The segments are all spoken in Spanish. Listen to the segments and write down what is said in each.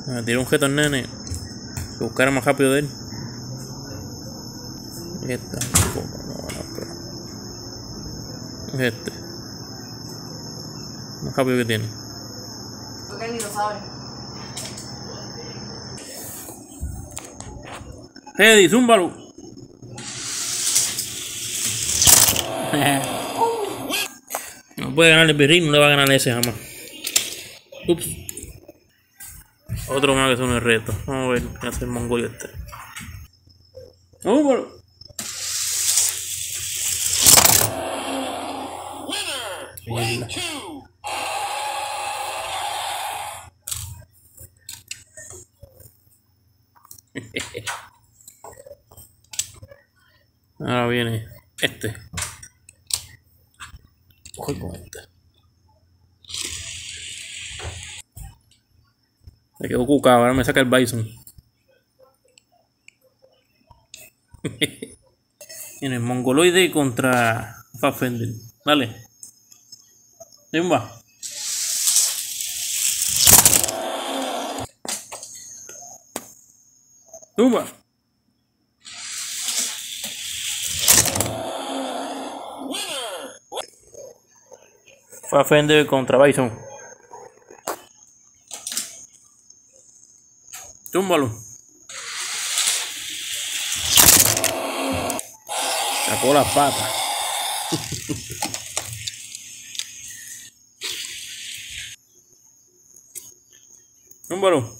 Me tiró un jeto al nene. Que buscara más rápido de él. Esta. Es este. Más rápido que tiene. Porque él ni lo sabe. Eddie, zúmbalo. No puede ganar el Birrín, no le va a ganar ese jamás. Ups. Otro más que son el reto. Vamos a ver qué hace el mongolio este. ¡Zúmbalo! Mierda. Ahora viene este. Coge con este. Me quedo cucado, ahora me saca el Bison. Viene el mongoloide contra Fafender. Dale. Zumba. Zumba. Fafender contra Bison. Túmbalo. Sacó las patas. Túmbalo.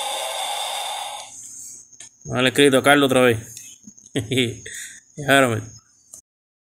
Dale escrito a Carlos otra vez. Déjame.